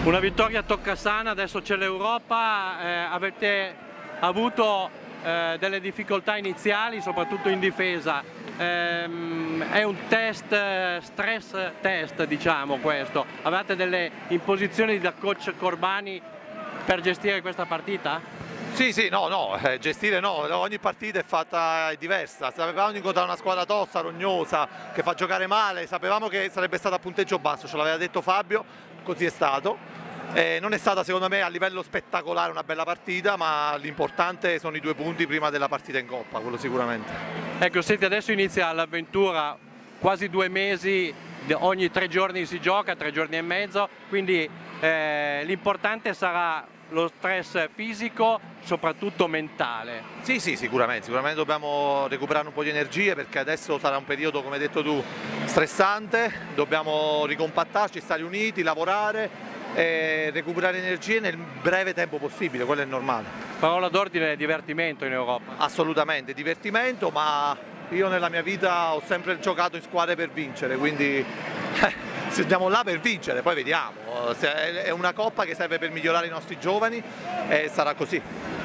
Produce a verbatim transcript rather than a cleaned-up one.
Una vittoria toccasana, adesso c'è l'Europa, eh, avete avuto eh, delle difficoltà iniziali, soprattutto in difesa. Ehm, è un test, stress test diciamo questo. Avete delle imposizioni da coach Corbani per gestire questa partita? Sì, sì, no, no, eh, gestire no, ogni partita è fatta è diversa, sapevamo di incontrare una squadra tosta, rognosa, che fa giocare male, sapevamo che sarebbe stata a punteggio basso, ce l'aveva detto Fabio, così è stato. Eh, non è stata secondo me a livello spettacolare una bella partita, ma l'importante sono i due punti prima della partita in Coppa, quello sicuramente. Ecco, senti, adesso inizia l'avventura, quasi due mesi, ogni tre giorni si gioca, tre giorni e mezzo, quindi eh, l'importante sarà lo stress fisico, soprattutto mentale. Sì, sì, sicuramente, sicuramente dobbiamo recuperare un po' di energie perché adesso sarà un periodo, come hai detto tu, stressante, dobbiamo ricompattarci, stare uniti, lavorare e recuperare energie nel breve tempo possibile, quello è normale. Parola d'ordine: divertimento in Europa. Assolutamente, divertimento, ma io nella mia vita ho sempre giocato in squadre per vincere, quindi eh, andiamo là per vincere, poi vediamo. È una coppa che serve per migliorare i nostri giovani e sarà così.